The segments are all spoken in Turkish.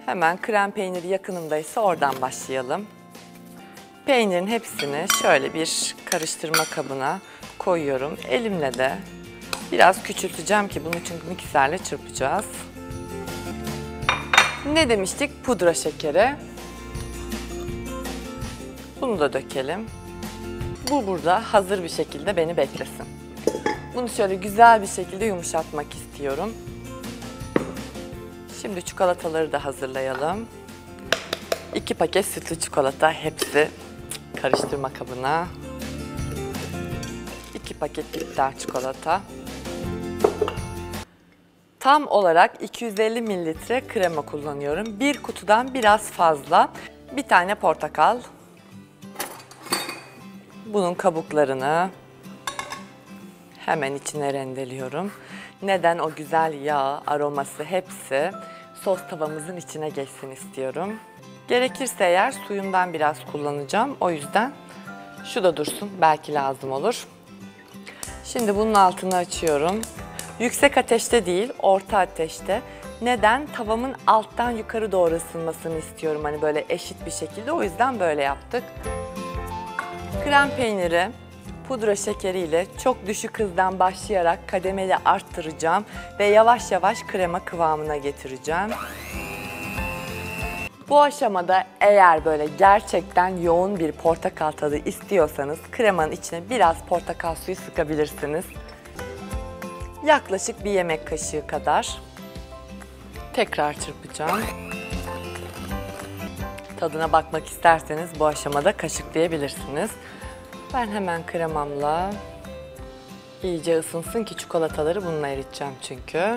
Hemen krem peyniri yakınımdaysa oradan başlayalım. Peynirin hepsini şöyle bir karıştırma kabına koyuyorum. Elimle de biraz küçülteceğim ki bunu çünkü mikserle çırpacağız. Ne demiştik? Pudra şekeri. Bunu da dökelim. Bu burada hazır bir şekilde beni beklesin. Bunu şöyle güzel bir şekilde yumuşatmak istiyorum. Şimdi çikolataları da hazırlayalım. 2 paket sütlü çikolata, hepsi karıştırma kabına. 2 paket bitter çikolata. Tam olarak 250 mililitre krema kullanıyorum. Bir kutudan biraz fazla. Bir tane portakal. Bunun kabuklarını hemen içine rendeliyorum. Neden? O güzel yağ, aroması hepsi sos tavamızın içine geçsin istiyorum. Gerekirse eğer suyundan biraz kullanacağım. O yüzden şu da dursun, belki lazım olur. Şimdi bunun altını açıyorum. Yüksek ateşte değil, orta ateşte. Neden? Tavamın alttan yukarı doğru ısınmasını istiyorum. Hani böyle eşit bir şekilde. O yüzden böyle yaptık. Krem peyniri, pudra şekeriyle çok düşük hızdan başlayarak kademeli arttıracağım ve yavaş yavaş krema kıvamına getireceğim. Bu aşamada eğer böyle gerçekten yoğun bir portakal tadı istiyorsanız kremanın içine biraz portakal suyu sıkabilirsiniz. Yaklaşık bir yemek kaşığı kadar. Tekrar çırpacağım. Tadına bakmak isterseniz bu aşamada kaşıklayabilirsiniz. Ben hemen kremamla iyice ısınsın ki çikolataları bununla eriteceğim çünkü.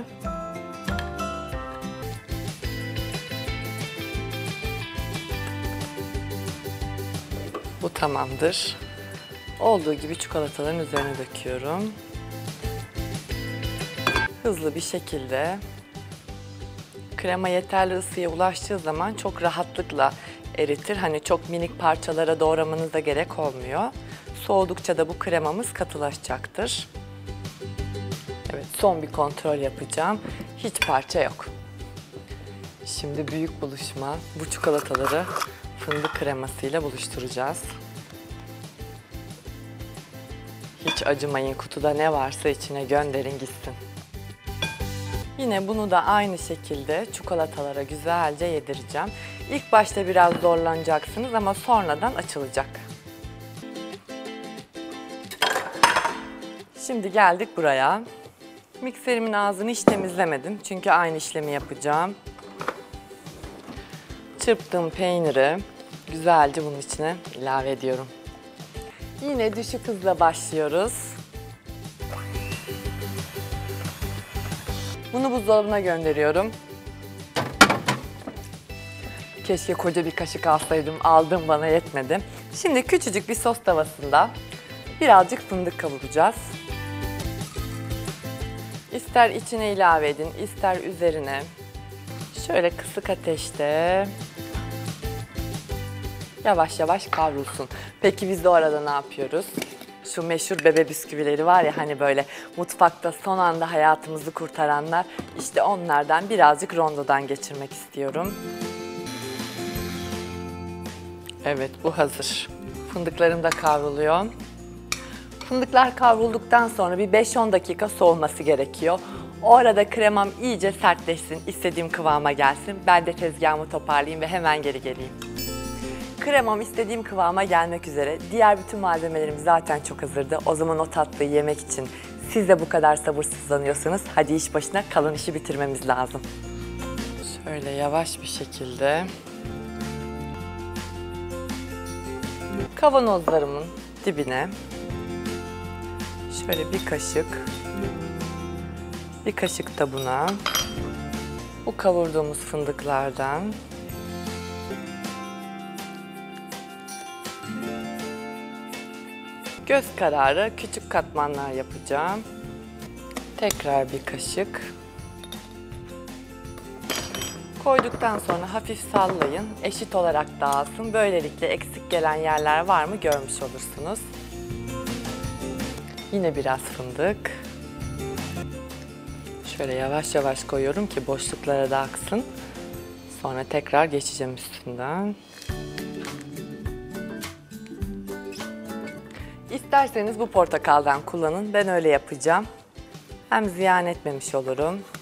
Bu tamamdır. Olduğu gibi çikolataların üzerine döküyorum. Hızlı bir şekilde krema yeterli ısıya ulaştığı zaman çok rahatlıkla eritir. Hani çok minik parçalara doğramanıza gerek olmuyor. Soğudukça da bu kremamız katılaşacaktır. Evet, son bir kontrol yapacağım. Hiç parça yok. Şimdi büyük buluşma. Bu çikolataları fındık kremasıyla buluşturacağız. Hiç acımayın, kutuda ne varsa içine gönderin gitsin. Yine bunu da aynı şekilde çikolatalara güzelce yedireceğim. İlk başta biraz zorlanacaksınız ama sonradan açılacak. Şimdi geldik buraya. Mikserimin ağzını hiç temizlemedim çünkü aynı işlemi yapacağım. Çırptığım peyniri güzelce bunun içine ilave ediyorum. Yine düşük hızla başlıyoruz. Bunu buzdolabına gönderiyorum. Keşke koca bir kaşık alsaydım, aldım bana yetmedi. Şimdi küçücük bir sos tavasında birazcık fındık kavuracağız. İster içine ilave edin, ister üzerine. Şöyle kısık ateşte yavaş yavaş kavrulsun. Peki biz de o arada ne yapıyoruz? Şu meşhur bebe bisküvileri var ya hani böyle mutfakta son anda hayatımızı kurtaranlar. İşte onlardan birazcık rondodan geçirmek istiyorum. Evet, bu hazır. Fındıklarım da kavruluyor. Fındıklar kavrulduktan sonra bir 5-10 dakika soğuması gerekiyor. O arada kremam iyice sertleşsin, istediğim kıvama gelsin. Ben de tezgahımı toparlayayım ve hemen geri geleyim. Kremam istediğim kıvama gelmek üzere. Diğer bütün malzemelerim zaten çok hazırdı. O zaman o tatlıyı yemek için siz de bu kadar sabırsızlanıyorsanız hadi iş başına, kalan işi bitirmemiz lazım. Şöyle yavaş bir şekilde kavanozlarımın dibine şöyle bir kaşık da buna bu kavurduğumuz fındıklardan göz kararı küçük katmanlar yapacağım. Tekrar bir kaşık. Koyduktan sonra hafif sallayın, eşit olarak dağılsın. Böylelikle eksik gelen yerler var mı görmüş olursunuz. Yine biraz fındık. Şöyle yavaş yavaş koyuyorum ki boşluklara da aksın. Sonra tekrar geçeceğim üstünden. İsterseniz bu portakaldan kullanın. Ben öyle yapacağım. Hem ziyan etmemiş olurum.